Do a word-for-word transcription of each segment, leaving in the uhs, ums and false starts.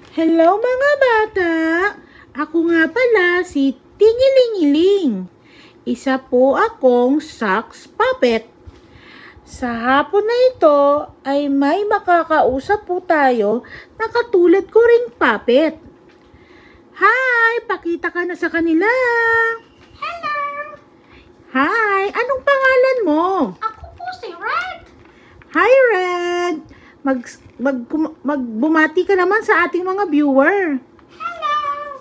Hello mga bata! Ako nga pala si Tingilingiling. Isa po akong Socks Puppet. Sa hapon na ito ay may makakausap po tayo na katulad ko ring puppet. Hi! Pakita ka na sa kanila. Hello! Hi! Anong pangalan mo? Ako po si Red. Hi Red! Mag, mag, magbumati ka naman sa ating mga viewer. Hello!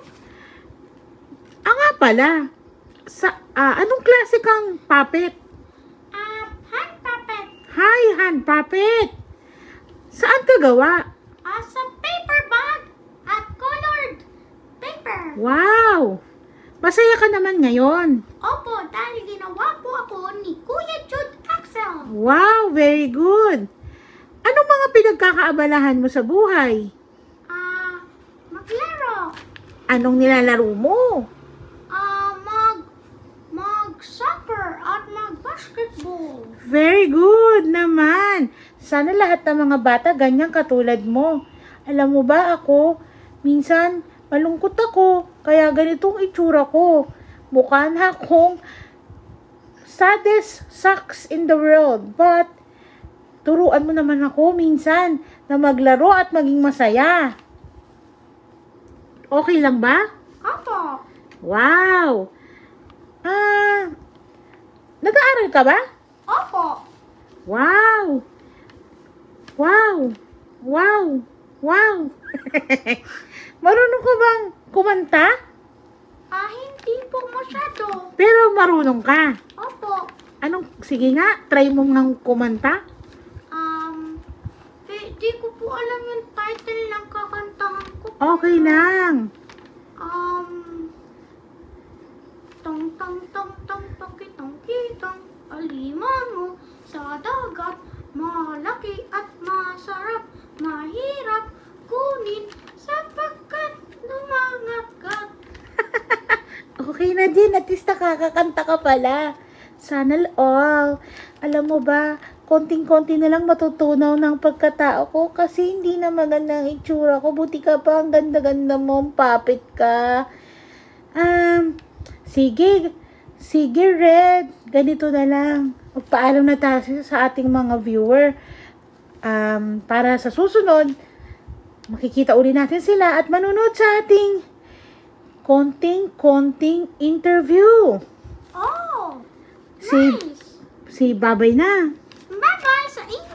Ah nga pala, sa, ah, anong klase kang puppet? Um, hand puppet. Hi, hand puppet! Saan ka gawa? Uh, sa paper bag at colored paper. Wow! Masaya ka naman ngayon. Opo, dahil ginawa po ako ni Kuya Jude Axel. Wow, very good. Anong mga pinagkakaabalahan mo sa buhay? Ah, uh, maglaro. Anong nilalaro mo? Ah, uh, mag, mag-soccer at mag-basketball. Very good naman. Sana lahat ng mga bata ganyan katulad mo. Alam mo ba ako, minsan malungkot ako, kaya ganitong itsura ko. Mukha na akong saddest socks in the world. But, turuan mo naman ako minsan na maglaro at maging masaya. Okay lang ba? Opo. Wow! Ah, nag-aaral ka ba? Opo. Wow! Wow! Wow! Wow! Marunong ka bang kumanta? Ah, uh, hindi po masyado. Pero marunong ka. Opo. Anong, sige nga, try mo nang kumanta. Um, di, di ko po alam yung title ng kakantahan ko. Okay lang. Um, tong tong tong tong pakitong kitang alimango sa dagat, malaki at masarap, mahirap kunin sapagkat lumangagat. Okay na din, at least nakakakanta ka pala. Sana all. Alam mo ba, konting-konti na lang matutunaw ng pagkatao ko kasi hindi na maganda ang itsura ko. Buti ka pa, ang ganda-ganda mo, puppet ka. Um, sige, sige Red, ganito na lang. Magpaalam na tayo sa ating mga viewer. Um, para sa susunod, makikita uli natin sila at manunod sa ating konting-konting interview. Oh, Si, nice! si Babay na. Bye-bye sa inyo!